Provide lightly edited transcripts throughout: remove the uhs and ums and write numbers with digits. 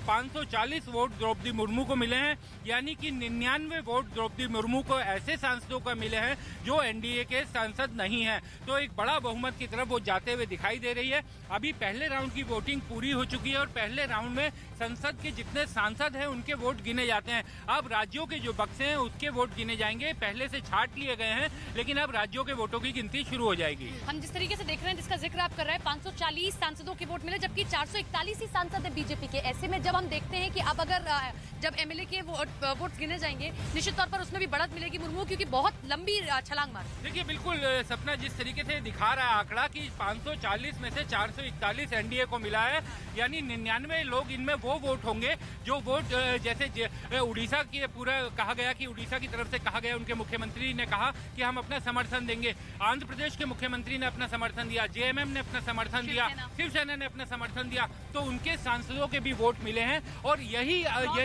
540 vote Draupadi Murmu को मिले हैं, यानी कि 99 वोट द्रौपदी मुर्मू को ऐसे सांसदों को मिले हैं जो एनडीए के सांसद नहीं हैं। तो एक बड़ा बहुमत की तरफ वो जाते हुए दिखाई दे रही है। अभी पहले राउंड की वोटिंग पूरी हो चुकी है और पहले राउंड में संसद के जितने सांसद हैं उनके वोट गिने जाते हैं। अब राज्यों के जो बक्से हैं उसके वोट गिने जाएंगे। पहले से छांट लिए गए हैं, लेकिन अब राज्यों के वोटों की गिनती शुरू हो जाएगी। हम जिस तरीके से देख रहे हैं, जिसका जिक्र आप कर रहे हैं, 540 सांसदों के वोट मिले, जबकि 441 ही सांसद है बीजेपी के। ऐसे में जब हम देखते हैं कि अब अगर जब एमएलए के वोट गिने जाएंगे, निश्चित तौर पर उसमें भी बढ़त मिलेगी मुर्मू, क्योंकि बहुत लंबी छलांग मार। देखिए, बिल्कुल सपना जिस तरीके से दिखा रहा है आंकड़ा कि 540 में से 441 एनडीए को मिला है, यानी 99 लोग इनमें वो वोट होंगे जो वोट जैसे उड़ीसा की पूरा कहा गया कि उड़ीसा की तरफ से कहा गया, उनके मुख्यमंत्री ने कहा कि हम अपना समर्थन देंगे। आंध्र प्रदेश के मुख्यमंत्री ने अपना समर्थन दिया, जेएमएम ने अपना समर्थन दिया, शिवसेना ने अपना समर्थन दिया, तो उनके सांसदों के भी वोट मिले हैं। और यही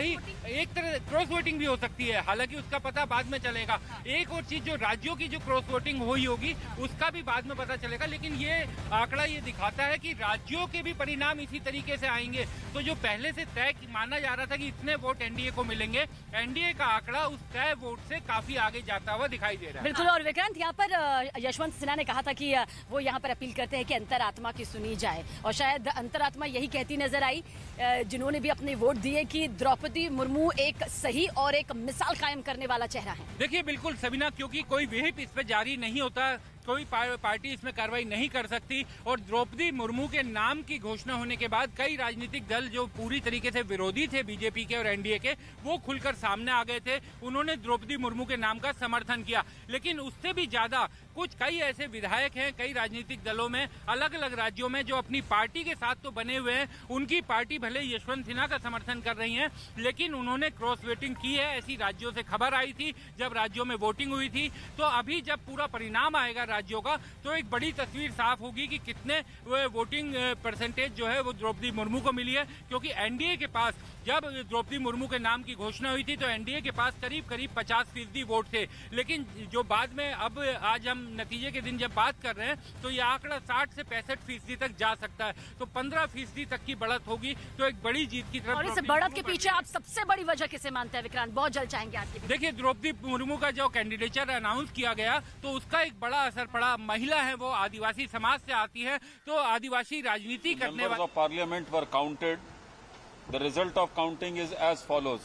एक तरह क्रॉस वोटिंग भी हो सकती है, हालांकि उसका पता बाद में चलेगा। एक और चीज, जो राज्यों की जो क्रॉस वोटिंग हुई होगी उसका भी बाद में पता चलेगा, लेकिन ये आंकड़ा ये दिखाता है कि राज्यों के भी परिणाम इसी तरीके से आएंगे। तो जो पहले से तय माना जा रहा था कि इतने वोट एनडीए को मिलेंगे, एनडीए का आंकड़ा उस तय वोट से काफी आगे जाता हुआ दिखाई दे रहा है। बिल्कुल। और विक्रांत, यहाँ पर यशवंत सिन्हा ने कहा था कि वो यहाँ पर अपील करते हैं कि अंतरात्मा की सुनी जाए, और शायद अंतरात्मा यही कहती नजर आई जिन्होंने भी अपने वोट दिए कि द्रौपदी मुर्मू एक सही और एक मिसाल कायम करने वाला चेहरा है। देखिए, बिल्कुल सबीना, क्योंकि कोई विहिप इस पे जारी नहीं होता, कोई पार्टी इसमें कार्रवाई नहीं कर सकती। और द्रौपदी मुर्मू के नाम की घोषणा होने के बाद कई राजनीतिक दल जो पूरी तरीके से विरोधी थे बीजेपी के और एनडीए के, वो खुलकर सामने आ गए थे। उन्होंने द्रौपदी मुर्मू के नाम का समर्थन किया। लेकिन उससे भी ज्यादा कई ऐसे विधायक हैं कई राजनीतिक दलों में अलग अलग राज्यों में जो अपनी पार्टी के साथ तो बने हुए हैं, उनकी पार्टी भले यशवंत सिन्हा का समर्थन कर रही है, लेकिन उन्होंने क्रॉस वोटिंग की है। ऐसी राज्यों से खबर आई थी जब राज्यों में वोटिंग हुई थी। तो अभी जब पूरा परिणाम आएगा राज्यों का, तो एक बड़ी तस्वीर साफ होगी कि कितने वोटिंग परसेंटेज जो है वो द्रौपदी मुर्मू को मिली है। क्योंकि एनडीए के पास जब द्रौपदी मुर्मू के नाम की घोषणा हुई थी तो एनडीए के पास करीब 50% वोट थे, लेकिन जो बाद में अब आज हम नतीजे के दिन जब बात कर रहे हैं तो ये आंकड़ा 60 से 65% तक जा सकता है। तो 15% तक की बढ़त होगी, तो एक बड़ी जीत की तरफ। और इस बढ़त के पीछे आप सबसे बड़ी वजह किसे मानते हैं विक्रांत? बहुत जल्द चाहेंगे आपकी। देखिए, द्रौपदी मुर्मू का जो कैंडिडेचर अनाउंस किया गया तो उसका एक बड़ा असर पड़ा। महिला है, वो आदिवासी समाज से आती है, तो आदिवासी राजनीति करने वाले parliament were counted. The result of counting is as follows.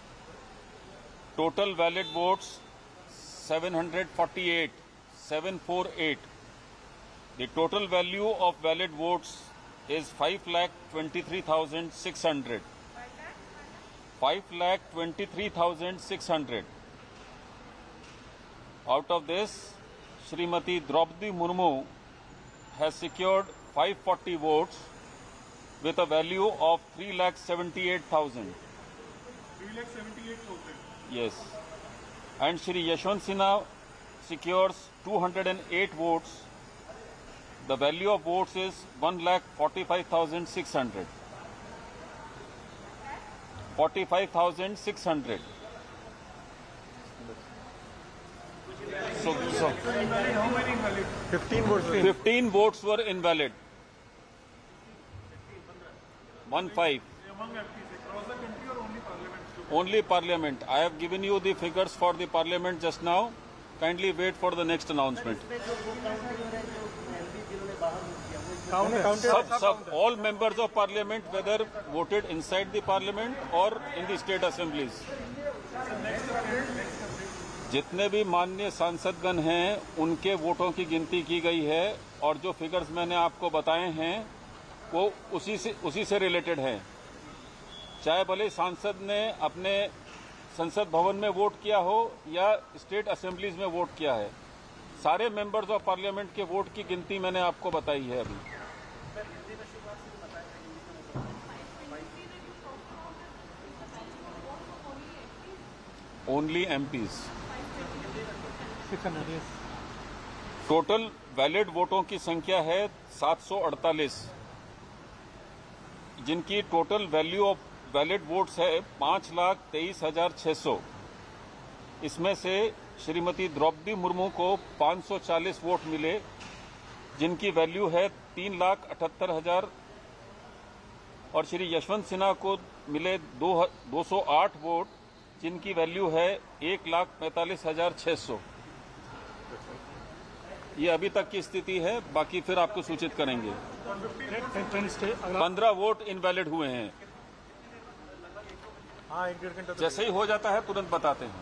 Total valid votes 748. The total value of valid votes is 5,23,600. 5,23,600. Out of this, Srimati Draupadi Murmu has secured 540 votes with a value of 3,78,000. 3,78,000. Yes. And Shri Yashwant Sinha secures 208 votes. The value of votes is 1,45,600. 45,600. So How many invalid? 15 votes. 15 votes were invalid. 15. Among MPs across the country or only parliament? Only parliament. I have given you the figures for the parliament just now. Kindly wait for the next announcement. All members of parliament, whether voted inside the parliament or in the state assemblies. जितने भी माननीय सांसदगण हैं उनके वोटों की गिनती की गई है, और जो फिगर्स मैंने आपको बताए हैं वो उसी से रिलेटेड है। चाहे भले सांसद ने अपने संसद भवन में वोट किया हो या स्टेट असेंबलीज में वोट किया है, सारे मेंबर्स ऑफ पार्लियामेंट के वोट की गिनती मैंने आपको बताई है अभी। Only MPs. टोटल वैलिड वोटों की संख्या है 748, जिनकी total value of valid votes है 5,23,600। इसमें से श्रीमती द्रौपदी मुर्मू को 540 वोट मिले, जिनकी वैल्यू है 3,78,000, और श्री यशवंत सिन्हा को मिले 208 वोट, जिनकी वैल्यू है 1,45,600। ये अभी तक की स्थिति है, बाकी फिर आपको सूचित करेंगे। 15 वोट इनवैलिड हुए हैं। हाँ, 1-1.5 घंटा जैसे ही हो जाता है तुरंत बताते हैं।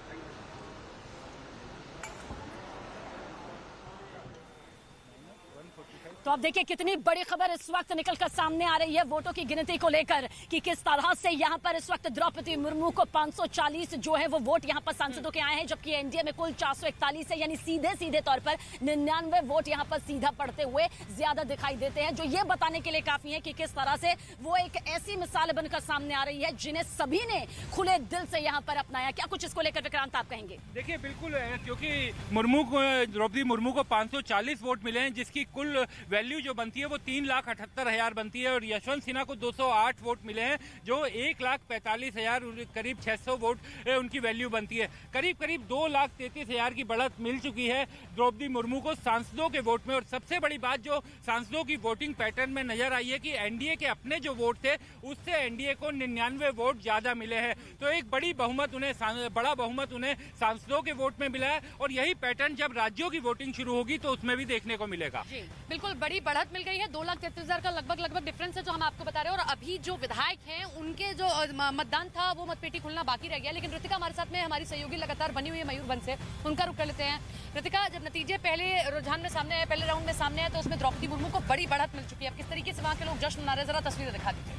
तो आप देखिए कितनी बड़ी खबर इस वक्त निकलकर सामने आ रही है वोटों की गिनती को लेकर कि किस तरह से यहां पर इस वक्त द्रौपदी मुर्मू को 540 जो है वो वोट यहां पर सांसदों के आए हैं, जबकि एनडीए में कुल 441 है, यानी सीधे तौर पर 99 वोट यहां पर सीधा पड़ते हुए ज्यादा दिखाई देते हैं, जो ये बताने के लिए काफी है कि किस तरह से वो एक ऐसी मिसाल बनकर सामने आ रही है जिन्हें सभी ने खुले दिल से यहां पर अपनाया। क्या कुछ इसको लेकर विक्रांत आप कहेंगे? देखिए बिल्कुल, क्योंकि द्रौपदी मुर्मू को 540 वोट मिले हैं, जिसकी कुल वैल्यू जो बनती है वो 3,78,000 बनती है, और यशवंत सिन्हा को 208 वोट मिले हैं जो 1,45,000 करीब 600 वोट उनकी वैल्यू बनती है। करीब 2,33,000 की बढ़त मिल चुकी है द्रौपदी मुर्मू को सांसदों के वोट में। और सबसे बड़ी बात जो सांसदों की वोटिंग पैटर्न में नजर आई है कि एनडीए के अपने जो वोट थे उससे एनडीए को 99 वोट ज्यादा मिले हैं, तो एक बड़ा बहुमत उन्हें सांसदों के वोट में मिला है। और यही पैटर्न जब राज्यों की वोटिंग शुरू होगी तो उसमें भी देखने को मिलेगा। बिल्कुल बड़ी बढ़त मिल गई है, 2,33,000 का लगभग डिफरेंस है जो हम आपको बता रहे हैं। और अभी जो विधायक हैं उनके जो मतदान था वो मतपेटी खुलना बाकी रह गया। लेकिन ऋतिका हमारे साथ में हमारी सहयोगी लगातार बनी हुई है मयूरभंज से, उनका रुख कर लेते हैं। ऋतिका, जब नतीजे पहले रुझान में सामने आए, पहले राउंड में सामने आए, तो उसमें द्रौपदी मुर्मू को बड़ी बढ़त मिल चुकी है। अब किस तरीके से वहाँ के लोग जश्न मना रहे हैं, जरा तस्वीरें दिखा दीजिए।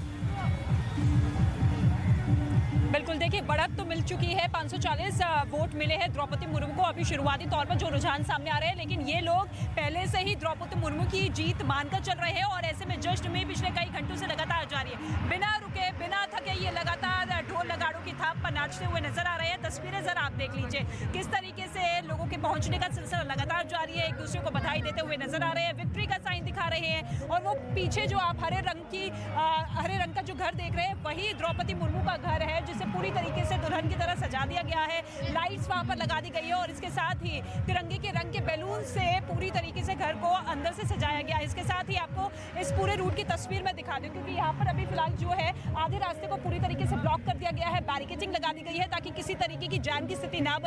बिल्कुल, देखिए बढ़त तो मिल चुकी है, 540 वोट मिले हैं द्रौपदी मुर्मू को अभी शुरुआती तौर पर जो रुझान सामने आ रहे हैं, लेकिन ये लोग पहले से ही द्रौपदी मुर्मू की जीत मानकर चल रहे हैं। और ऐसे में जश्न में पिछले कई घंटों से लगातार जारी है, बिना रुके बिना थके ये लगातार ढोल नगाड़ों की थाप पर नाचते हुए नजर आ रहे हैं। तस्वीरें जरा आप देख लीजिए किस तरीके से लोगों के पहुंचने का सिलसिला लगातार जारी है, एक दूसरे को बधाई देते हुए नजर आ रहे हैं, विक्ट्री का साइन दिखा रहे हैं। और वो पीछे जो आप हरे रंग का जो घर देख रहे हैं वही द्रौपदी मुर्मू का घर है, जिसे पूरी तरीके से दुल्हन की तरह सजा दिया गया है, लाइट्स वहां पर लगा दी गई है और इसके साथ ही तिरंगे के रंग के बैलून से पूरी तरीके से घर को अंदर से सजाया गया है। इसके साथ ही आपको इस पूरे रूट की तस्वीर में दिखा दूं, क्योंकि यहाँ पर अभी फिलहाल जो है आधे रास्ते को पूरी तरीके से ब्लॉक कर दिया गया है, बैरिकेडिंग लगा दी गई है ताकि किसी तरीके की जाम की स्थिति ना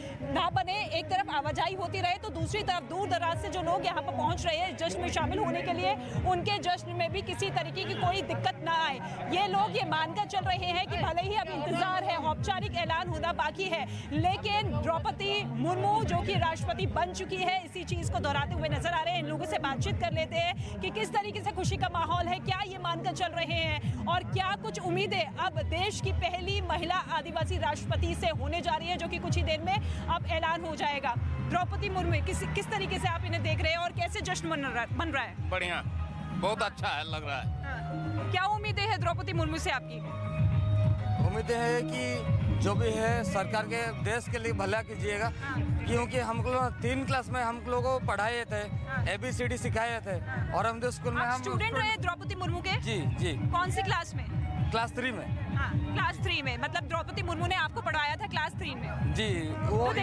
बने। एक तरफ आवाजाही होती रहे तो दूसरी तरफ दूर दराज से जो लोग यहाँ पर पहुंच रहे हैं जश्न में शामिल होने के लिए, उनके जश्न में भी किसी तरीके की कोई दिक्कत ना आए। ये लोग ये मानकर चल रहे हैं कि भले ही अब इंतजार है, औपचारिक ऐलान होना बाकी है, लेकिन द्रौपदी मुर्मू जो कि राष्ट्रपति बन चुकी है, इसी चीज को दोहराते हुए नजर आ रहे हैं। इन लोगों से बातचीत कर लेते हैं कि किस तरीके से खुशी का माहौल है, क्या ये मानकर चल रहे हैं और क्या कुछ उम्मीदें अब देश की पहली महिला आदिवासी राष्ट्रपति से होने जा रही है, जो कि कुछ ही देर में अब ऐलान हो जाएगा। द्रौपदी मुर्मू किस तरीके से आप इन्हें देख रहे हैं और कैसे जश्न मन रहा है? बढ़िया, बहुत अच्छा है, लग रहा है। क्या उम्मीदें हैं द्रौपदी मुर्मू से आपकी? उम्मीदें है कि जो भी है सरकार के देश के लिए भला कीजिएगा, क्योंकि हम लोग 3 क्लास में हम लोगों को पढ़ाए थे, ABCD सिखाए थे और हम स्कूल में हम स्टूडेंट रहे द्रौपदी मुर्मू के? जी। कौन सी क्लास में? क्लास 3 में। हाँ, क्लास 3 में, मतलब द्रौपदी मुर्मू ने आपको पढ़ाया था क्लास 3 में? जी। वो तो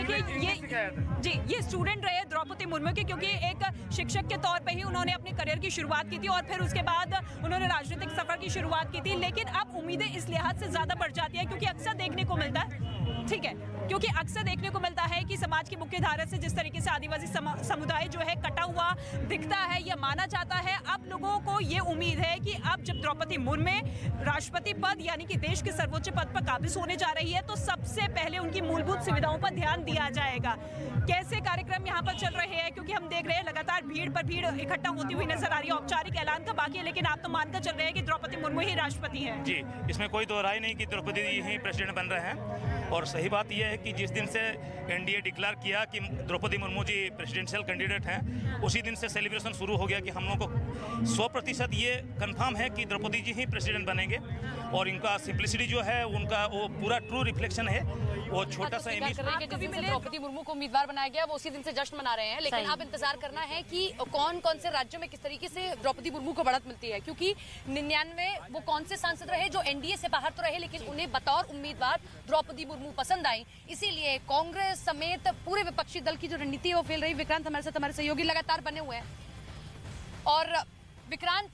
देखिए ये स्टूडेंट रहे द्रौपदी मुर्मू के, क्योंकि एक शिक्षक के तौर पे ही उन्होंने अपनी करियर की शुरुआत की थी और फिर उसके बाद उन्होंने राजनीतिक सफर की शुरुआत की थी। लेकिन अब उम्मीदें इस लिहाज से ज्यादा बढ़ जाती है क्योंकि अक्सर देखने को मिलता है, ठीक है, क्योंकि अक्सर देखने को मिलता है कि समाज की मुख्य धारा से जिस तरीके से आदिवासी समुदाय जो है कटा हुआ दिखता है या माना जाता है, अब लोगों को ये उम्मीद है कि अब जब द्रौपदी मुर्मू राष्ट्रपति पद यानी कि देश के सर्वोच्च पद पर काबिज होने जा रही है तो सबसे पहले उनकी मूलभूत सुविधाओं पर ध्यान दिया जाएगा। कैसे कार्यक्रम यहाँ पर चल रहे हैं, क्योंकि हम देख रहे हैं लगातार भीड़ पर भीड़ इकट्ठा होती हुई नजर आ रही है। औपचारिक ऐलान का बाकी है, लेकिन आप तो मानकर चल रहे हैं कि द्रौपदी मुर्मू ही राष्ट्रपति है। जी, इसमें कोई दो राय नहीं कि द्रौपदी ही प्रेसिडेंट बन रहे हैं। और सही बात यह है कि जिस दिन से एनडीए डिक्लेयर किया कि द्रौपदी मुर्मू जी प्रेसिडेंशियल कैंडिडेट हैं, उसी दिन से सेलिब्रेशन शुरू हो गया कि हम लोग को 100% ये कंफर्म है कि द्रौपदी जी ही प्रेसिडेंट बनेंगे। और इनका सिंप्लिसिटी जो है उनका वो पूरा ट्रू रिफ्लेक्शन है। वो छोटा सा द्रौपदी मुर्मू को उम्मीदवार बनाया गया वो उसी दिन से जश्न मना रहे हैं, लेकिन अब इंतजार करना है कि कौन कौन से राज्यों में किस तरीके से द्रौपदी मुर्मू को बढ़त मिलती है, क्योंकि 99 वो कौन से सांसद रहे जो एनडीए से बाहर तो रहे लेकिन उन्हें बतौर उम्मीदवार द्रौपदी मुर्मू पसंद आई, इसीलिए कांग्रेस समेत पूरे विपक्षी दल की जो रणनीति है वो फेल रही। विक्रांत हमारे साथ हमारे सहयोगी लगातार बने हुए हैं और विक्रांत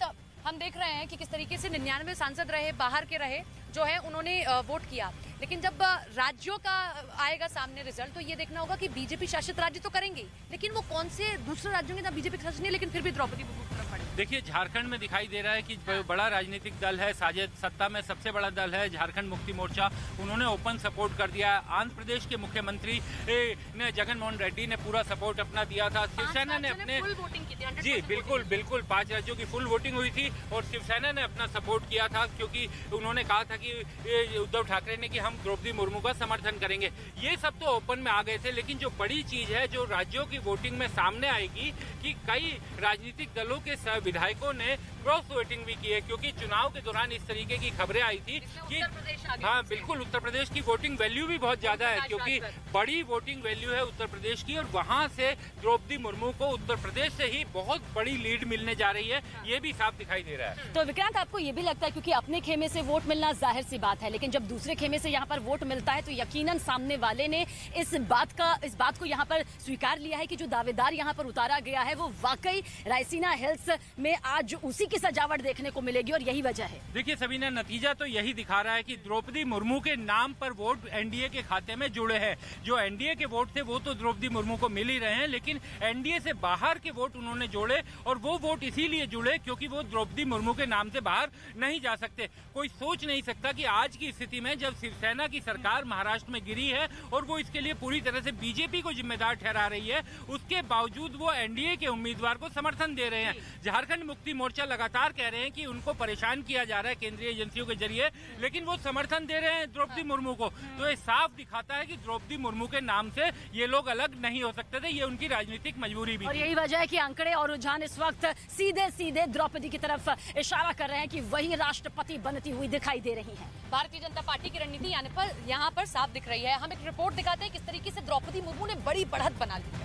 हम देख रहे हैं कि किस तरीके से 99 सांसद रहे, बाहर के रहे, जो है उन्होंने वोट किया। लेकिन जब राज्यों का आएगा सामने रिजल्ट, तो ये देखना होगा कि बीजेपी शासित राज्य तो करेंगे, लेकिन वो कौन से दूसरे राज्यों के ना बीजेपी शासित नहीं, लेकिन फिर भी द्रौपदी मुर्मू की तरफ बढ़े। देखिए, झारखंड में दिखाई दे रहा है कि बड़ा राजनीतिक दल है, साजिद सत्ता में सबसे बड़ा दल है झारखंड मुक्ति मोर्चा, उन्होंने ओपन सपोर्ट कर दिया। आंध्र प्रदेश के मुख्यमंत्री ने जगन मोहन रेड्डी ने पूरा सपोर्ट अपना दिया था। शिवसेना ने अपने फुल वोटिंग की थी, जी बिल्कुल 5 राज्यों की फुल वोटिंग हुई थी और शिवसेना ने अपना सपोर्ट किया था, क्योंकि उन्होंने कहा था कि उद्धव ठाकरे ने कि हम द्रौपदी मुर्मू का समर्थन करेंगे। ये सब तो ओपन में आ गए थे, लेकिन जो बड़ी चीज है जो राज्यों की वोटिंग में सामने आएगी कि कई राजनीतिक दलों के विधायकों ने क्रॉस वोटिंग भी की है, क्योंकि चुनाव के दौरान इस तरीके की खबरें आई थी कि हाँ बिल्कुल उत्तर प्रदेश की वोटिंग वैल्यू भी बहुत ज्यादा है, क्योंकि बड़ी वोटिंग वैल्यू है उत्तर प्रदेश की, और वहां से द्रौपदी मुर्मू को उत्तर प्रदेश से ही बहुत बड़ी लीड मिलने जा रही है, ये भी साफ दिखाई दे रहा है। तो विक्रांत, आपको ये भी लगता है, क्योंकि अपने खेमे से वोट मिलना जाहिर सी बात है, लेकिन जब दूसरे खेमे से यहाँ पर वोट मिलता है तो यकीनन सामने वाले ने इस बात को यहाँ पर स्वीकार लिया है कि जो दावेदार यहाँ पर उतारा गया है वो वाकई रायसीना हिल्स में आज उसी की सजावट देखने को मिलेगी, और यही वजह है। देखिए सबीना, नतीजा तो यही दिखा रहा है कि द्रौपदी मुर्मू के नाम पर वोट एनडीए के खाते में जुड़े हैं। जो एनडीए के वोट थे वो तो द्रौपदी मुर्मू को मिल ही रहे हैं, लेकिन एनडीए से बाहर के वोट उन्होंने जोड़े, और वो वोट इसीलिए जुड़े क्योंकि वो द्रौपदी मुर्मू के नाम से बाहर नहीं जा सकते। कोई सोच नहीं सकता कि आज की स्थिति में जब शिवसेना की सरकार महाराष्ट्र में गिरी है और वो इसके लिए पूरी तरह से बीजेपी को जिम्मेदार ठहरा रही है, उसके बावजूद वो एनडीए के उम्मीदवार को समर्थन दे रहे हैं। झारखंड मुक्ति मोर्चा लगातार कह रहे हैं कि उनको परेशान किया जा रहा है केंद्रीय एजेंसियों के जरिए, लेकिन वो समर्थन दे रहे हैं द्रौपदी मुर्मू को। तो ये साफ दिखाता है कि द्रौपदी मुर्मू के नाम से ये लोग अलग नहीं हो सकते थे, ये उनकी राजनीतिक मजबूरी भी। और यही वजह है कि आंकड़े और रुझान इस वक्त सीधे सीधे द्रौपदी की तरफ इशारा कर रहे हैं कि वही राष्ट्रपति बनती हुई दिखाई दे रही है। भारतीय जनता पार्टी की रणनीति यहाँ पर साफ दिख रही है। हम एक रिपोर्ट दिखाते हैं किस तरीके से द्रौपदी मुर्मू ने बड़ी बढ़त बना ली है।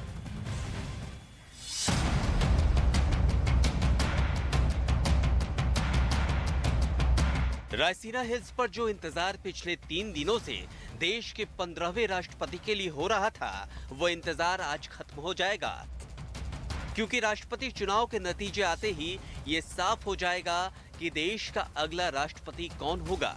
रायसीना हिल्स पर जो इंतजार पिछले 3 दिनों से देश के 15वें राष्ट्रपति के लिए हो रहा था, वो इंतजार आज खत्म हो जाएगा, क्योंकि राष्ट्रपति चुनाव के नतीजे आते ही ये साफ हो जाएगा कि देश का अगला राष्ट्रपति कौन होगा।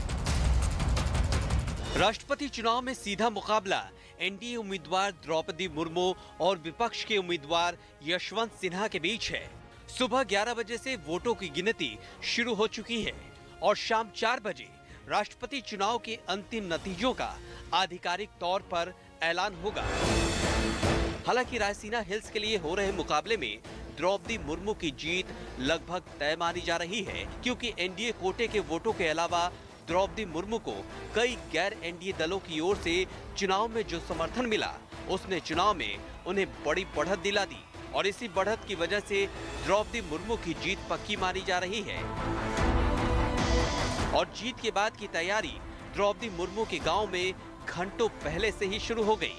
राष्ट्रपति चुनाव में सीधा मुकाबला एनडीए उम्मीदवार द्रौपदी मुर्मू और विपक्ष के उम्मीदवार यशवंत सिन्हा के बीच है। सुबह 11 बजे से वोटों की गिनती शुरू हो चुकी है और शाम 4 बजे राष्ट्रपति चुनाव के अंतिम नतीजों का आधिकारिक तौर पर ऐलान होगा। हालांकि रायसीना हिल्स के लिए हो रहे मुकाबले में द्रौपदी मुर्मू की जीत लगभग तय मानी जा रही है, क्योंकि एनडीए कोटे के वोटों के अलावा द्रौपदी मुर्मू को कई गैर एनडीए दलों की ओर से चुनाव में जो समर्थन मिला, उसने चुनाव में उन्हें बड़ी बढ़त दिला दी, और इसी बढ़त की वजह से द्रौपदी मुर्मू की जीत पक्की मानी जा रही है। और जीत के बाद की तैयारी द्रौपदी मुर्मू के गांव में घंटों पहले से ही शुरू हो गई।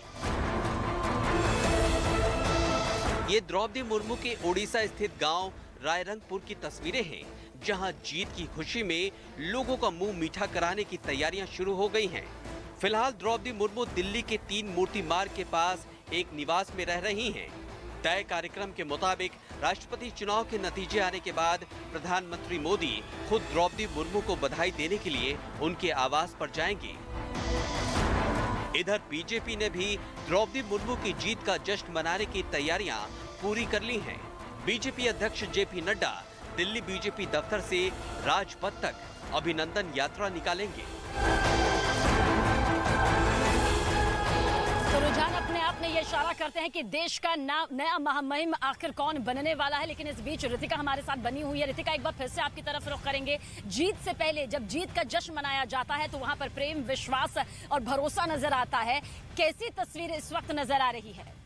ये द्रौपदी मुर्मू के ओडिशा स्थित गांव रायरंगपुर की तस्वीरें हैं, जहां जीत की खुशी में लोगों का मुंह मीठा कराने की तैयारियां शुरू हो गई हैं। फिलहाल द्रौपदी मुर्मू दिल्ली के 3 मूर्ति मार्ग के पास एक निवास में रह रही हैं। तय कार्यक्रम के मुताबिक राष्ट्रपति चुनाव के नतीजे आने के बाद प्रधानमंत्री मोदी खुद द्रौपदी मुर्मू को बधाई देने के लिए उनके आवास पर जाएंगे। इधर बीजेपी ने भी द्रौपदी मुर्मू की जीत का जश्न मनाने की तैयारियां पूरी कर ली हैं। बीजेपी अध्यक्ष जेपी नड्डा दिल्ली बीजेपी दफ्तर से राजपथ तक अभिनंदन यात्रा निकालेंगे। तो रुझान अपने आप में ये इशारा करते हैं कि देश का नया महामहिम आखिर कौन बनने वाला है। लेकिन इस बीच ऋतिका हमारे साथ बनी हुई है। ऋतिका, एक बार फिर से आपकी तरफ रुख करेंगे। जीत से पहले जब जीत का जश्न मनाया जाता है तो वहां पर प्रेम, विश्वास और भरोसा नजर आता है। कैसी तस्वीर इस वक्त नजर आ रही है?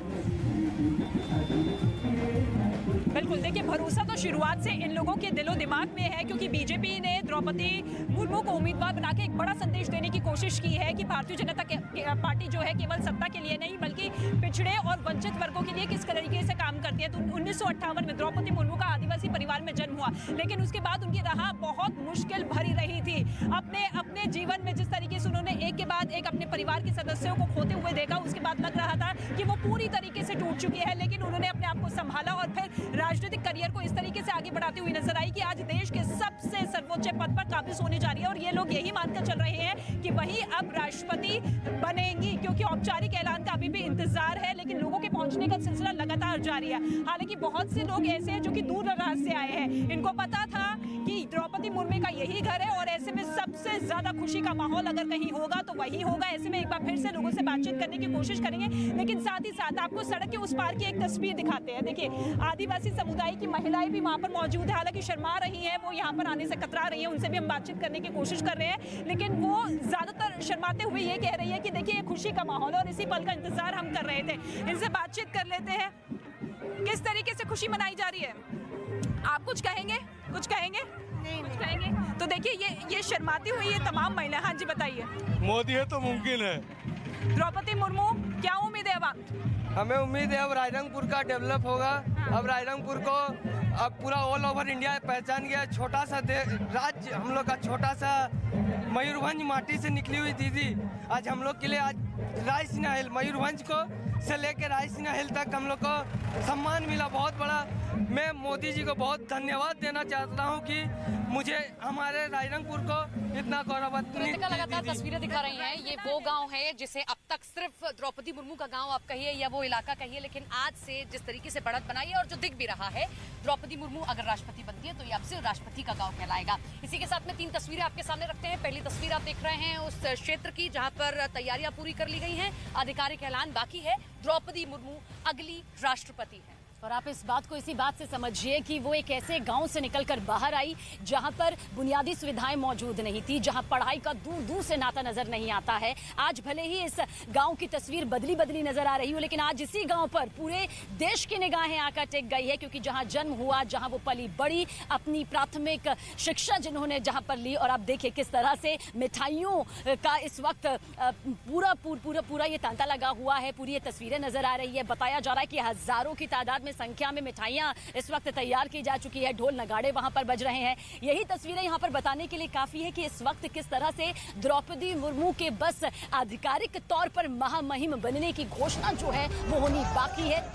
बिल्कुल, देखिए भरोसा तो शुरुआत से इन लोगों के दिलो दिमाग में है, क्योंकि बीजेपी ने द्रौपदी मुर्मू को उम्मीदवार बना के एक बड़ा संदेश देने की कोशिश की है कि भारतीय जनता पार्टी जो है केवल सत्ता के लिए नहीं बल्कि पिछड़े और वंचित वर्गों के लिए किस तरीके से काम करती है। तो 1958 में द्रौपदी मुर्मू का आदिवासी परिवार में जन्म हुआ, लेकिन उसके बाद उनकी राह बहुत मुश्किल भरी रही थी। अपने जीवन में जिस तरीके से उन्होंने एक के बाद एक अपने परिवार के सदस्यों को खोते हुए देखा, उसके बाद लग रहा था कि वो पूरी तरीके से टूट चुकी है, लेकिन उन्होंने अपने आप को संभाला और फिर राजनीतिक करियर को इस तरीके से आगे बढ़ाती हुई नजर आई कि काबिज होने जा रही है और ये लोग यही मानकर चल रहे हैं कि वही अब राष्ट्रपति बनेंगी, क्योंकि औपचारिक ऐलान का अभी भी इंतजार है, लेकिन लोगों के पहुंचने का सिलसिला लगातार जारी है। हालांकि बहुत से लोग ऐसे हैं जो कि दूर दराज से आए हैं, इनको पता था कि द्रौपदी मुर्मू का यही घर है और ऐसे में सबसे ज्यादा खुशी का माहौल अगर कहीं होगा तो वही होगा। ऐसे में एक बार फिर से लोगों से बातचीत करने की कोशिश करेंगे, लेकिन साथ ही साथ आपको सड़क के उस पार की एक तस्वीर दिखाते हैं। देखिए, आदिवासी समुदाय की महिलाएं भी वहां पर मौजूद है, हालांकि शर्मा रही हैं, वो यहाँ पर आने से कतरा रही हैं, उनसे भी हम बातचीत करने की कोशिश कर रहे हैं, लेकिन वो ज्यादातर शर्माते हुए ये कह रही है कि देखिए, ये खुशी का माहौल है और इसी पल का इंतजार हम कर रहे थे। इनसे बातचीत कर लेते हैं, किस तरीके से खुशी मनाई जा रही है। आप कुछ कहेंगे? कुछ कहेंगे? नहीं, कुछ कहेंगे? तो देखिए, ये शर्माती हुई ये तमाम महिला। हाँ जी, बताइए। मोदी है तो मुमकिन है। द्रौपदी मुर्मू, क्या उम्मीद है अब? हमें उम्मीद है अब रायरंगपुर का डेवलप होगा। अब रायरंगपुर को अब पूरा ऑल ओवर इंडिया पहचान गया। छोटा सा राज्य, हम लोग का छोटा सा मयूरभंज माटी से निकली हुई दीदी आज हम लोग के लिए, आज रायसीना हिल, मयूरभंज को से लेकर रायसीना हिल तक हम लोग को सम्मान मिला, बहुत बड़ा। मैं मोदी जी को बहुत धन्यवाद देना चाहता हूं कि मुझे हमारे रायरंगपुर को इतना गौरवान्वित। लगातार तस्वीरें दिखा रही हैं, ये वो गांव है जिसे अब तक सिर्फ द्रौपदी मुर्मू का गांव आप कहिए या वो इलाका कहिए, लेकिन आज से जिस तरीके से बढ़त बनाई है और जो दिख भी रहा है, द्रौपदी मुर्मू अगर राष्ट्रपति बनती है तो ये अब से राष्ट्रपति का गाँव कहलाएगा। इसी के साथ में 3 तस्वीरें आपके सामने रखते हैं। पहली तस्वीर आप देख रहे हैं उस क्षेत्र की जहाँ पर तैयारियां पूरी कर ली गई हैं, आधिकारिक ऐलान बाकी है, द्रौपदी मुर्मू अगली राष्ट्रपति है। और आप इस बात को इसी बात से समझिए कि वो एक ऐसे गांव से निकलकर बाहर आई जहां पर बुनियादी सुविधाएं मौजूद नहीं थी, जहां पढ़ाई का दूर दूर से नाता नजर नहीं आता है। आज भले ही इस गांव की तस्वीर बदली बदली नजर आ रही हो, लेकिन आज इसी गांव पर पूरे देश की निगाहें आकर टिक गई है, क्योंकि जहां जन्म हुआ, जहां वो पली बड़ी, अपनी प्राथमिक शिक्षा जिन्होंने जहां पर ली। और आप देखिए किस तरह से मिठाइयों का इस वक्त पूरा ये तांता लगा हुआ है, पूरी ये तस्वीरें नजर आ रही है। बताया जा रहा है कि हजारों की तादाद संख्या में मिठाइयां इस वक्त तैयार की जा चुकी है, ढोल नगाड़े वहां पर बज रहे हैं। यही तस्वीरें यहां पर बताने के लिए काफी है कि इस वक्त किस तरह से द्रौपदी मुर्मू के बस आधिकारिक तौर पर महामहिम बनने की घोषणा जो है वो होनी बाकी है।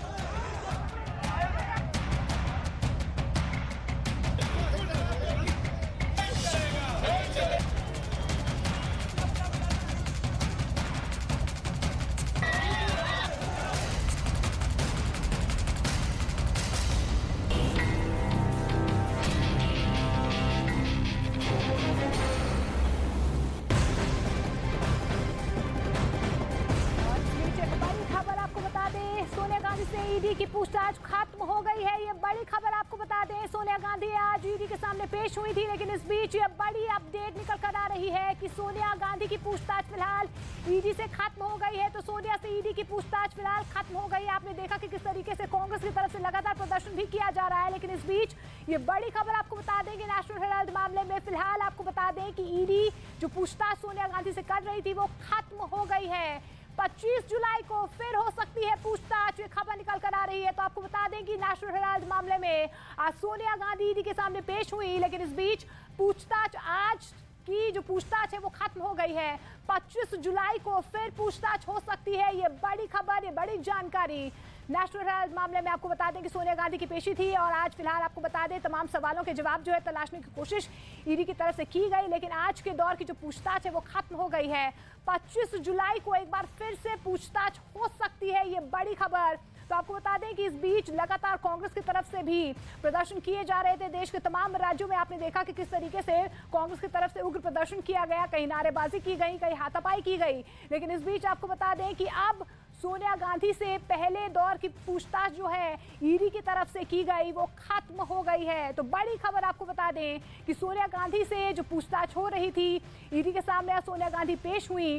ईडी की पूछताछ खत्म हो गई है, ये बड़ी खबर आपको बता दें। सोनिया गांधी आज ईडी के सामने पेश हुई थी, लेकिन इस बीच ये बड़ी अपडेट निकल कर आ रही है कि सोनिया गांधी की पूछताछ फिलहाल ईडी से खत्म हो गई है। तो सोनिया से ईडी की पूछताछ फिलहाल खत्म हो गई। आपने देखा कि किस तरीके से कांग्रेस की तरफ से लगातार प्रदर्शन भी किया जा रहा है, लेकिन इस बीच ये बड़ी खबर आपको बता देंगे नेशनल हेराल्ड मामले में फिलहाल आपको बता दें कि ईडी जो पूछताछ सोनिया गांधी से कर रही थी वो खत्म हो गई है। 25 जुलाई को फिर हो सकती है पूछताछ, ये खबर निकल कर आ रही है। तो आपको बता दें कि नेशनल हेराल्ड मामले में आज सोनिया गांधी ईडी के सामने पेश हुई, लेकिन इस बीच पूछताछ आज की जो पूछताछ है वो खत्म हो गई है। 25 जुलाई को फिर पूछताछ हो सकती है, ये बड़ी खबर, ये बड़ी जानकारी। नेशनल हेराल्ड मामले में आपको बता दें कि सोनिया गांधी की पेशी थी और आज फिलहाल आपको बता दें तमाम सवालों के जवाब जो है तलाशने की कोशिश ईडी की तरफ से की गई, लेकिन आज के दौर की जो पूछताछ है वो खत्म हो गई है। 25 जुलाई को एक बार फिर से पूछताछ हो सकती है, ये बड़ी खबर। तो आपको बता दें कि इस बीच लगातार कांग्रेस की तरफ से भी प्रदर्शन किए जा रहे थे। देश के तमाम राज्यों में आपने देखा कि किस तरीके से कांग्रेस की तरफ से उग्र प्रदर्शन किया गया, कहीं नारेबाजी की गई, कहीं हाथापाई की गई। लेकिन इस बीच आपको बता दें कि अब सोनिया गांधी से पहले दौर की पूछताछ जो है ईडी की तरफ से की गई वो खत्म हो गई है। तो बड़ी खबर आपको बता दें कि सोनिया गांधी से जो पूछताछ हो रही थी ईडी के सामने सोनिया गांधी पेश हुई।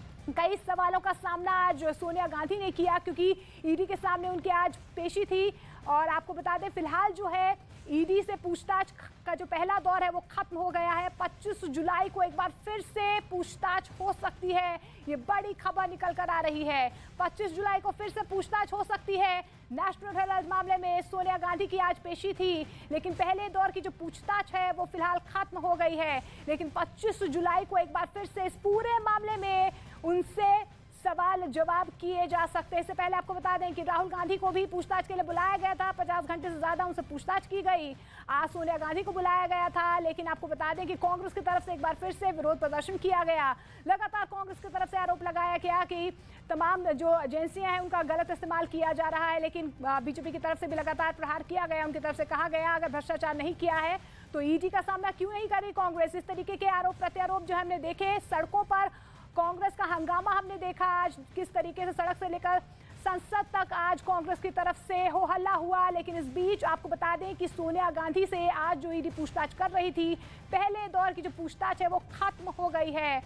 कई सवालों का सामना आज सोनिया गांधी ने किया, क्योंकि ईडी के सामने उनकी आज पेशी थी। और आपको बता दें फिलहाल जो है ईडी से पूछताछ का जो पहला दौर है वो खत्म हो गया है। 25 जुलाई को एक बार फिर से पूछताछ हो सकती है, ये बड़ी खबर निकल कर आ रही है। 25 जुलाई को फिर से पूछताछ हो सकती है। नेशनल हेराल्ड मामले में सोनिया गांधी की आज पेशी थी, लेकिन पहले दौर की जो पूछताछ है वो फिलहाल खत्म हो गई है। लेकिन 25 जुलाई को एक बार फिर से इस पूरे मामले में उनसे सवाल जवाब किए जा सकते हैं। इससे पहले आपको बता दें कि राहुल गांधी को भी पूछताछ के लिए बुलाया गया था, 50 घंटे से ज्यादा उनसे पूछताछ की गई। आज सोनिया गांधी को बुलाया गया था, लेकिन आपको बता दें कि कांग्रेस की तरफ से एक बार फिर से विरोध प्रदर्शन किया गया। लगातार कांग्रेस की तरफ से आरोप लगाया गया कि तमाम जो एजेंसियां हैं उनका गलत इस्तेमाल किया जा रहा है, लेकिन बीजेपी की तरफ से भी लगातार प्रहार किया गया। उनकी तरफ से कहा गया अगर भ्रष्टाचार नहीं किया है तो ईडी का सामना क्यों नहीं कर रही कांग्रेस। इस तरीके के आरोप प्रत्यारोप जो हमने देखे, सड़कों पर कांग्रेस का हंगामा हमने देखा। आज किस तरीके से सड़क से लेकर संसद तक आज कांग्रेस की तरफ से हो हल्ला हुआ। लेकिन इस बीच आपको बता दें कि सोनिया गांधी से आज जो ईडी पूछताछ कर रही थी, पहले दौर की जो पूछताछ है वो खत्म हो गई है।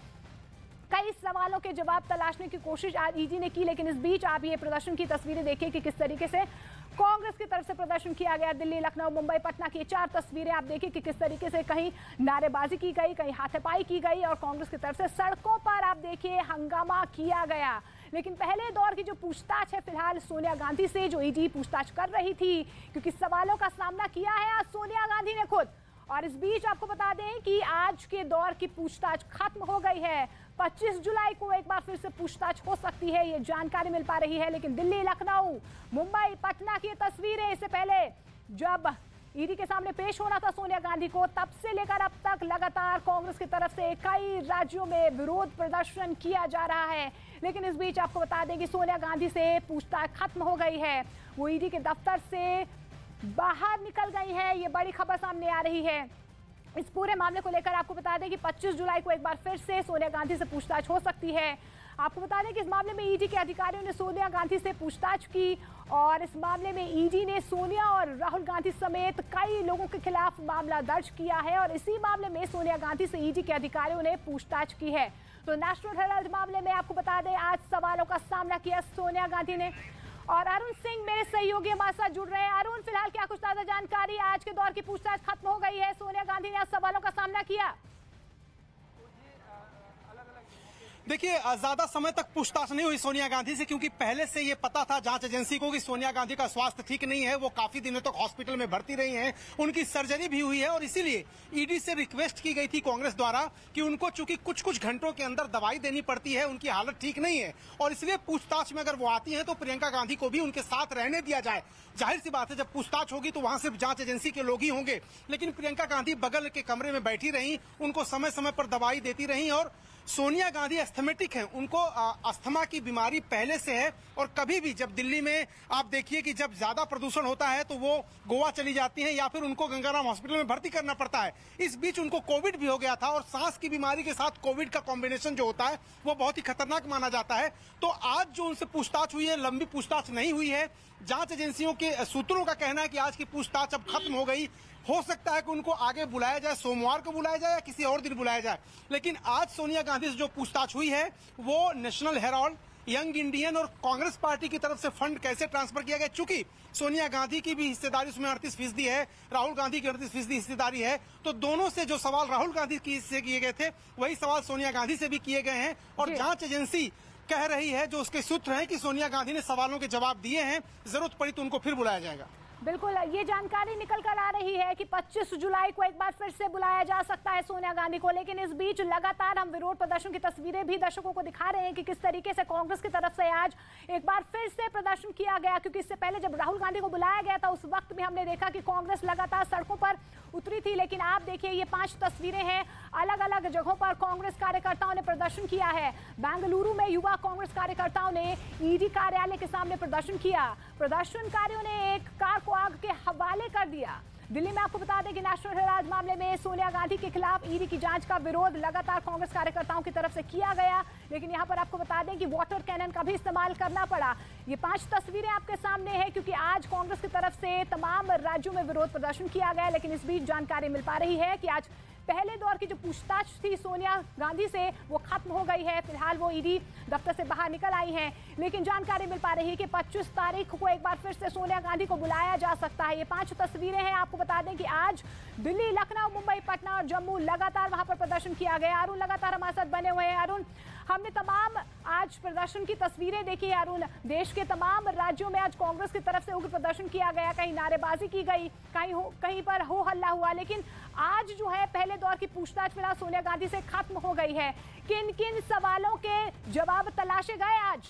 कई सवालों के जवाब तलाशने की कोशिश आज ईडी ने की, लेकिन इस बीच आप ये प्रदर्शन की तस्वीरें देखिए कि किस तरीके से कांग्रेस की तरफ से प्रदर्शन किया गया। दिल्ली, लखनऊ, मुंबई, पटना की 4 तस्वीरें आप देखिए कि किस तरीके से कहीं नारेबाजी की गई, कहीं हाथापाई की गई और कांग्रेस की तरफ से सड़कों पर आप देखिए हंगामा किया गया। लेकिन पहले दौर की जो पूछताछ है फिलहाल सोनिया गांधी से जो ईडी पूछताछ कर रही थी, क्योंकि सवालों का सामना किया है आज सोनिया गांधी ने खुद। और इस बीच आपको बता दें कि आज के दौर की पूछताछ खत्म हो गई है। 25 जुलाई को एक बार फिर से पूछताछ हो सकती है, ये जानकारी मिल पा रही है। लेकिन दिल्ली, लखनऊ, मुंबई, पटना की तस्वीरें, इससे पहले जब ईडी के सामने पेश होना था सोनिया गांधी को, तब से लेकर अब तक लगातार कांग्रेस की तरफ से कई राज्यों में विरोध प्रदर्शन किया जा रहा है। लेकिन इस बीच आपको बता दें कि सोनिया गांधी से पूछताछ खत्म हो गई है, वो ईडी के दफ्तर से बाहर निकल गई है। ये बड़ी खबर सामने आ रही है। इस पूरे मामले को लेकर आपको बता दें कि 25 जुलाई को एक बार फिर से सोनिया गांधी से पूछताछ हो सकती है। आपको बता दें कि इस मामले में ईडी के अधिकारियों ने सोनिया गांधी से पूछताछ की और इस मामले में ईडी ने सोनिया और राहुल गांधी समेत कई लोगों के खिलाफ मामला दर्ज किया है और इसी मामले में सोनिया गांधी से ईडी के अधिकारियों ने पूछताछ की है। तो नेशनल हेराल्ड मामले में आपको बता दें आज सवालों का सामना किया सोनिया गांधी ने। और अरुण सिंह मेरे सहयोगी हमारे साथ जुड़ रहे हैं। अरुण, फिलहाल क्या कुछ ताजा जानकारी? आज के दौर की पूछताछ खत्म हो गई है, सोनिया गांधी ने आज सवालों का सामना किया। देखिए, ज्यादा समय तक पूछताछ नहीं हुई सोनिया गांधी से, क्योंकि पहले से ये पता था जांच एजेंसी को कि सोनिया गांधी का स्वास्थ्य ठीक नहीं है। वो काफी दिनों तक हॉस्पिटल में भर्ती रही हैं, उनकी सर्जरी भी हुई है और इसीलिए ईडी से रिक्वेस्ट की गई थी कांग्रेस द्वारा कि उनको चूंकि कुछ घंटों के अंदर दवाई देनी पड़ती है, उनकी हालत ठीक नहीं है और इसलिए पूछताछ में अगर वो आती है तो प्रियंका गांधी को भी उनके साथ रहने दिया जाए। जाहिर सी बात है, जब पूछताछ होगी तो वहां से जांच एजेंसी के लोग ही होंगे। लेकिन प्रियंका गांधी बगल के कमरे में बैठी रही, उनको समय समय पर दवाई देती रही और सोनिया गांधी एस्थमेटिक हैं, उनको अस्थमा की बीमारी पहले से है और कभी भी जब दिल्ली में आप देखिए कि जब ज्यादा प्रदूषण होता है तो वो गोवा चली जाती हैं या फिर उनको गंगाराम हॉस्पिटल में भर्ती करना पड़ता है। इस बीच उनको कोविड भी हो गया था और सांस की बीमारी के साथ कोविड का कॉम्बिनेशन जो होता है वो बहुत ही खतरनाक माना जाता है। तो आज जो उनसे पूछताछ हुई है, लंबी पूछताछ नहीं हुई है। जांच एजेंसियों के सूत्रों का कहना है कि आज की पूछताछ अब खत्म हो गई। हो सकता है कि उनको आगे बुलाया जाए, सोमवार को बुलाया जाए या किसी और दिन बुलाया जाए। लेकिन आज सोनिया गांधी से जो पूछताछ हुई है वो नेशनल हेराल्ड, यंग इंडियन और कांग्रेस पार्टी की तरफ से फंड कैसे ट्रांसफर किया गया। चूंकि सोनिया गांधी की भी हिस्सेदारी उसमें 38% है, राहुल गांधी की 38% हिस्सेदारी है, तो दोनों से जो सवाल राहुल गांधी से किए गए थे वही सवाल सोनिया गांधी से भी किए गए हैं। और जांच एजेंसी कह रही है, जो उसके सूत्र हैं, कि सोनिया गांधी ने सवालों के जवाब दिए हैं, जरूरत पड़ी तो उनको फिर बुलाया जाएगा। बिल्कुल, ये जानकारी निकल कर आ रही है कि 25 जुलाई को एक बार फिर से बुलाया जा सकता है सोनिया गांधी को। लेकिन इस बीच लगातार हम विरोध प्रदर्शन की तस्वीरें भी दर्शकों को दिखा रहे हैं कि किस तरीके से कांग्रेस की तरफ से आज एक बार फिर से प्रदर्शन किया गया। क्योंकि इससे पहले जब राहुल गांधी को बुलाया गया था उस वक्त भी हमने देखा कि कांग्रेस लगातार सड़कों पर उतरी थी। लेकिन आप देखिए, ये 5 तस्वीरें हैं, अलग अलग जगहों पर कांग्रेस कार्यकर्ताओं ने प्रदर्शन किया है। बेंगलुरु में युवा कांग्रेस कार्यकर्ताओं ने ईडी कार्यालय के सामने प्रदर्शन किया। प्रदर्शनकारियों ने एक कार को आग के हवाले कर दिया। दिल्ली में आपको बता दें कि नेशनल हेराल्ड मामले में सोनिया गांधी के खिलाफ ईडी की जांच का विरोध लगातार कांग्रेस कार्यकर्ताओं की तरफ से किया गया। लेकिन यहां पर आपको बता दें कि वाटर कैनन का भी इस्तेमाल करना पड़ा। ये 5 तस्वीरें आपके सामने हैं, क्योंकि आज कांग्रेस की तरफ से तमाम राज्यों में विरोध प्रदर्शन किया गया। लेकिन इस बीच जानकारी मिल पा रही है कि आज पहले दौर की जो पूछताछ थी सोनिया गांधी से वो खत्म हो गई है। फिलहाल वो ईडी दफ्तर से बाहर निकल आई हैं। लेकिन जानकारी मिल पा रही है कि 25 तारीख को एक बार फिर से सोनिया गांधी को बुलाया जा सकता है। ये 5 तस्वीरें हैं। आपको बता दें कि आज दिल्ली, लखनऊ, मुंबई, पटना और जम्मू लगातार वहां पर प्रदर्शन किया गया। अरुण लगातार हमारे साथ बने हुए हैं। अरुण, हमने तमाम आज प्रदर्शन की तस्वीरें देखी है अरुण। देश के तमाम राज्यों में आज कांग्रेस की तरफ से उग्र प्रदर्शन किया गया, कहीं नारेबाजी की गई, कहीं पर हो हल्ला हुआ। लेकिन आज जो है पहले दौर की पूछताछ फिलहाल सोनिया गांधी से खत्म हो गई है। किन किन सवालों के जवाब तलाशे गए आज?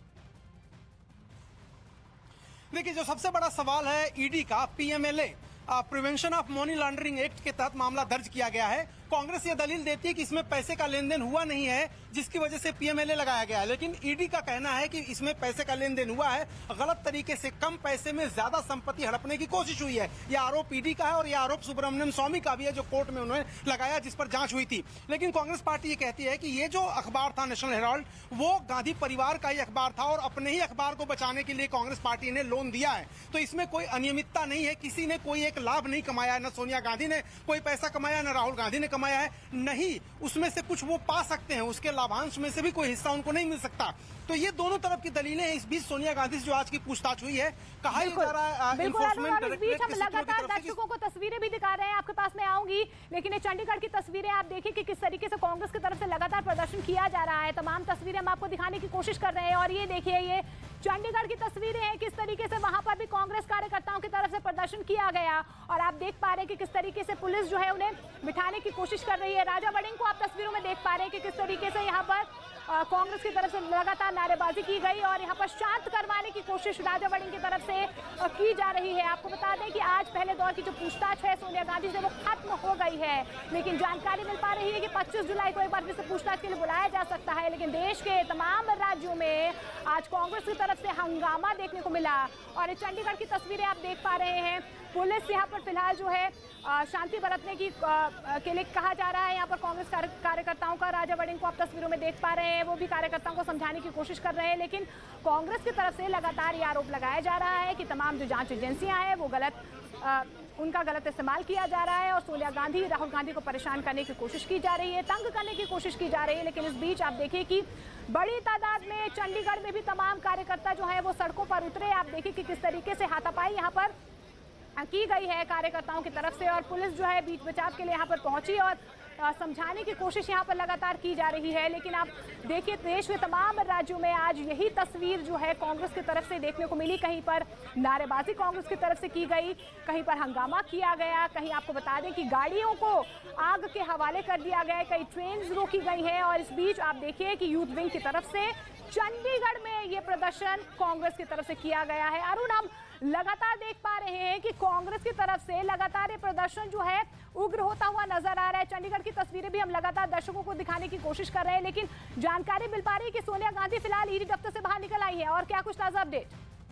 देखिए, जो सबसे बड़ा सवाल है ईडी का, PMLA prevention of money laundering act के तहत मामला दर्ज किया गया है। कांग्रेस ये दलील देती है कि इसमें पैसे का लेन देन हुआ नहीं है, जिसकी वजह से पीएमएलए लगाया गया है। लेकिन ईडी का कहना है कि इसमें पैसे का लेन देन हुआ है, गलत तरीके से कम पैसे में ज्यादा संपत्ति हड़पने की कोशिश हुई है। यह आरोप ईडी का है और यह आरोप सुब्रमण्यम स्वामी का भी है, जो कोर्ट में उन्होंने लगाया, जिस पर जांच हुई थी। लेकिन कांग्रेस पार्टी ये कहती है कि ये जो अखबार था नेशनल हेराल्ड, वो गांधी परिवार का ही अखबार था और अपने ही अखबार को बचाने के लिए कांग्रेस पार्टी ने लोन दिया है। तो इसमें कोई अनियमितता नहीं है, किसी ने कोई एक लाभ नहीं कमाया है, न सोनिया गांधी ने कोई पैसा कमाया, न राहुल गांधी ने कमाया है। नहीं, उसमें से कुछ वो पा सकते हैं, उसके लाभांश में से भी कोई हिस्सा उनको नहीं मिल सकता। तो ये दोनों तरफ की दलीलें हैं। इस बीच सोनिया गांधी से जो आज की पूछताछ हुई है, कहा जा रहा है बिल्कुल। इस बीच हम लगातार दर्शकों को तस्वीरें भी दिखा रहे हैं, आपके पास में आऊंगी। लेकिन ये चंडीगढ़ की तस्वीरें आप देखिए कि किस तरीके से कांग्रेस की तरफ से लगातार प्रदर्शन किया जा रहा है। तमाम तस्वीरें हम आपको दिखाने की कोशिश कर रहे हैं और ये देखिए, ये चंडीगढ़ की तस्वीरें हैं, किस तरीके से वहां पर भी कांग्रेस कार्यकर्ताओं की तरफ से प्रदर्शन किया गया। और आप देख पा रहे हैं कि किस तरीके से पुलिस जो है उन्हें बिठाने की कोशिश कर रही है। राजा वड़िंग को आप तस्वीरों में देख पा रहे हैं कि किस तरीके से यहाँ पर कांग्रेस की तरफ से लगातार नारेबाजी की गई और यहाँ पर शांत करवाने की कोशिश राजा वड़िंग की तरफ से की जा रही है। आपको बता दें कि आज पहले दौर की जो पूछताछ है सोनिया गांधी से, वो खत्म हो गई है। लेकिन जानकारी मिल पा रही है कि 25 जुलाई को एक बार फिर से पूछताछ के लिए बुलाया जा सकता है। लेकिन देश के तमाम राज्यों में आज कांग्रेस की तरफ से हंगामा देखने को मिला। और चंडीगढ़ की तस्वीरें आप देख पा रहे हैं, पुलिस यहाँ पर फिलहाल जो है शांति बरतने की के लिए कहा जा रहा है। यहाँ पर कांग्रेस कार्यकर्ताओं का, राजा वड़िंग को आप तस्वीरों में देख पा रहे हैं, वो भी कार्यकर्ताओं को समझाने की कोशिश कर रहे हैं। लेकिन कांग्रेस की तरफ से लगातार ये आरोप लगाया जा रहा है कि तमाम जो जांच एजेंसियां हैं वो उनका गलत इस्तेमाल किया जा रहा है और सोनिया गांधी, राहुल गांधी को परेशान करने की कोशिश की जा रही है, तंग करने की कोशिश की जा रही है। लेकिन इस बीच आप देखिए कि बड़ी तादाद में चंडीगढ़ में भी तमाम कार्यकर्ता जो है वो सड़कों पर उतरे। आप देखिए कि किस तरीके से हाथापाई यहाँ पर की गई है कार्यकर्ताओं की तरफ से और पुलिस जो है बीच बचाव के लिए यहाँ पर पहुंची और समझाने की कोशिश यहाँ पर लगातार की जा रही है। लेकिन आप देखिए, देश में तमाम राज्यों में आज यही तस्वीर जो है कांग्रेस की तरफ से देखने को मिली। कहीं पर नारेबाजी कांग्रेस की तरफ से की गई, कहीं पर हंगामा किया गया, कहीं आपको बता दें कि गाड़ियों को आग के हवाले कर दिया गया, कई ट्रेन रोकी गई हैं। और इस बीच आप देखिए कि यूथ विंग की तरफ से चंडीगढ़ में ये प्रदर्शन कांग्रेस की तरफ से किया गया है। अरुण, हम लगातार देख पा रहे हैं कि कांग्रेस की तरफ से लगातार ये प्रदर्शन जो है उग्र होता हुआ नजर आ रहा है। चंडीगढ़ की तस्वीरें भी हम लगातार दर्शकों को दिखाने की कोशिश कर रहे हैं। लेकिन जानकारी मिल पा रही है कि सोनिया गांधी फिलहाल ईडी दफ्तर से बाहर निकल आई है। और क्या कुछ ताजा अपडेट?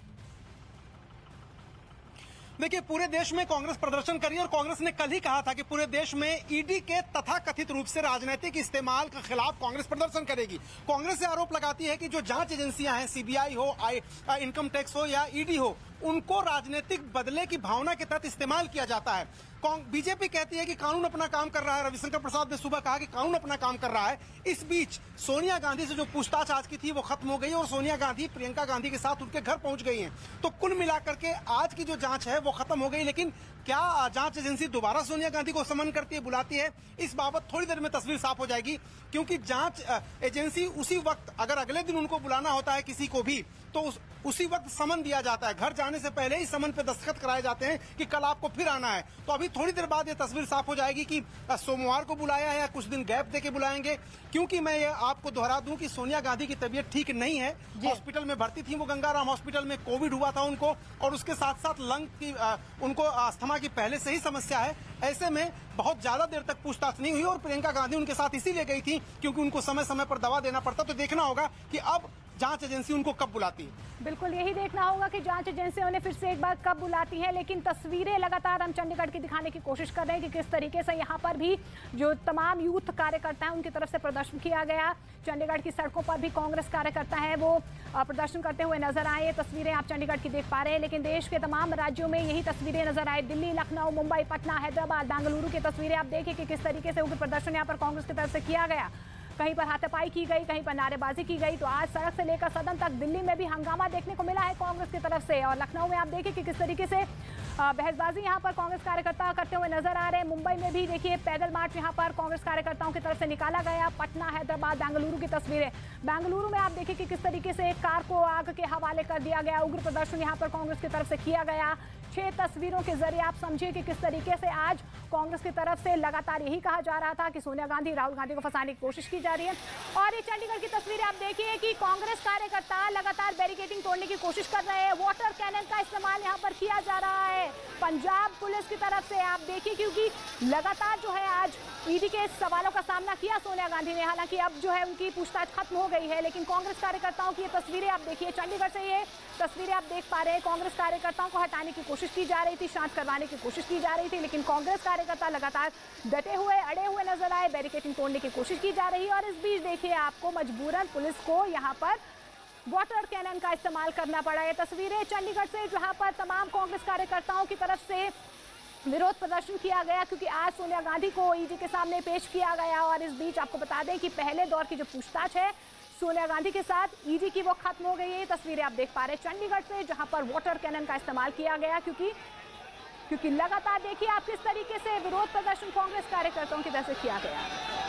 देखिए, पूरे देश में कांग्रेस प्रदर्शन करी और कांग्रेस ने कल ही कहा था कि पूरे देश में ईडी के तथाकथित रूप से राजनीतिक इस्तेमाल के खिलाफ कांग्रेस प्रदर्शन करेगी। कांग्रेस से आरोप लगाती है कि जो जांच एजेंसियां हैं, सीबीआई हो, इनकम टैक्स हो या ईडी हो, उनको राजनीतिक बदले की भावना के तहत इस्तेमाल किया जाता है। बीजेपी कहती है कि कानून अपना काम कर रहा है। रविशंकर प्रसाद ने सुबह कहा कि कानून अपना काम कर रहा है। इस बीच सोनिया गांधी से जो पूछताछ आज की थी वो खत्म हो गई और सोनिया गांधी प्रियंका गांधी के साथ उनके घर पहुंच गई हैं। तो कुल मिलाकर के आज की जो जांच है वो खत्म हो गई। लेकिन क्या जांच एजेंसी दोबारा सोनिया गांधी को समन करती है, बुलाती है, इस बाबत थोड़ी देर में तस्वीर साफ हो जाएगी। क्योंकि जांच एजेंसी उसी वक्त, अगर अगले दिन उनको बुलाना होता है किसी को भी, तो उसी वक्त समन दिया जाता है। घर जाने से पहले ही समन पे दस्तखत कराए जाते हैं कि कल आपको फिर आना है। तो अभी थोड़ी देर बाद ये तस्वीर साफ हो जाएगी कि सोमवार को बुलाया है या कुछ दिन गैप देके बुलाएंगे। क्योंकि मैं ये आपको दोहरा दूं कि सोनिया गांधी की तबीयत ठीक नहीं है, हॉस्पिटल में भर्ती थी वो, गंगाराम हॉस्पिटल में कोविड हुआ था उनको, और उसके साथ साथ लंग की उनको अस्थमा की पहले से ही समस्या है। ऐसे में बहुत ज्यादा देर तक पूछताछ नहीं हुई और प्रियंका गांधी उनके साथ इसीलिए गई थी क्योंकि उनको समय समय पर दवा देना पड़ता। तो देखना होगा कि अब जांच एजेंसी उनको कब बुलाती है। बिल्कुल यही देखना होगा कि जांच एजेंसी उन्हें फिर से एक बार कब बुलाती है। लेकिन तस्वीरें लगातार हम चंडीगढ़ की दिखाने की कोशिश कर रहे हैं कि किस तरीके से यहाँ पर भी जो तमाम यूथ कार्यकर्ता हैं उनकी तरफ से प्रदर्शन किया गया। चंडीगढ़ की सड़कों पर भी कांग्रेस कार्यकर्ता है वो प्रदर्शन करते हुए नजर आए। तस्वीरें आप चंडीगढ़ की देख पा रहे हैं। लेकिन देश के तमाम राज्यों में यही तस्वीरें नजर आए। दिल्ली, लखनऊ, मुंबई, पटना, हैदराबाद, बेंगलुरु की तस्वीरें आप देखिए कि किस तरीके से उग्र प्रदर्शन यहाँ पर कांग्रेस की तरफ से किया गया। कहीं पर हाथापाई की गई, कहीं पर नारेबाजी की गई। तो आज सड़क से लेकर सदन तक दिल्ली में भी हंगामा देखने को मिला है कांग्रेस की तरफ से। और लखनऊ में आप देखिए कि किस तरीके से बहसबाजी यहाँ पर कांग्रेस कार्यकर्ता करते हुए नजर आ रहे हैं। मुंबई में भी देखिए पैदल मार्च यहाँ पर कांग्रेस कार्यकर्ताओं की तरफ से निकाला गया। पटना, हैदराबाद, बेंगलुरु की तस्वीरें। बेंगलुरु में आप देखिए कि किस तरीके से एक कार को आग के हवाले कर दिया गया। उग्र प्रदर्शन यहाँ पर कांग्रेस की तरफ से किया गया। 6 तस्वीरों के जरिए आप समझिए कि किस तरीके से आज कांग्रेस की तरफ से लगातार यही कहा जा रहा था कि सोनिया गांधी, राहुल गांधी को फंसाने की कोशिश की जा रही है। और ये चंडीगढ़ की तस्वीरें आप देखिए कि कांग्रेस कार्यकर्ता लगातार बैरिकेडिंग तोड़ने की कोशिश कर रहे हैं। वाटर कैनन का इस्तेमाल यहाँ पर किया जा रहा है पंजाब पुलिस की तरफ से। आप देखिए क्योंकि लगातार जो है आज ईडी के सवालों का सामना किया सोनिया गांधी ने। हालांकि अब जो है उनकी पूछताछ खत्म हो गई है, लेकिन कांग्रेस कार्यकर्ताओं की ये तस्वीरें आप देखिए, चंडीगढ़ से ये तस्वीरें आप देख पा रहे हैं। कांग्रेस कार्यकर्ताओं को हटाने की कोशिश की जा रही थी, शांत करवाने की कोशिश की जा रही थी, लेकिन कांग्रेस कार्यकर्ता लगातार डटे हुए, अड़े हुए नजर आए। बैरिकेडिंग तोड़ने की कोशिश की जा रही है और इस बीच देखिए आपको मजबूरन पुलिस को यहाँ पर वाटर कैनन का इस्तेमाल करना पड़ा। ये तस्वीरें चंडीगढ़ से जहाँ पर तमाम कांग्रेस कार्यकर्ताओं की तरफ से विरोध प्रदर्शन किया गया, क्योंकि आज सोनिया गांधी को ईडी के सामने पेश किया गया। और इस बीच आपको बता दें कि पहले दौर की जो पूछताछ है सोनिया गांधी के साथ ईडी की, वो खत्म हो गई है। ये तस्वीरें आप देख पा रहे हैं चंडीगढ़ से, जहां पर वाटर कैनन का इस्तेमाल किया गया, क्योंकि लगातार देखिए आप किस तरीके से विरोध प्रदर्शन कांग्रेस कार्यकर्ताओं की तरफ से किया गया।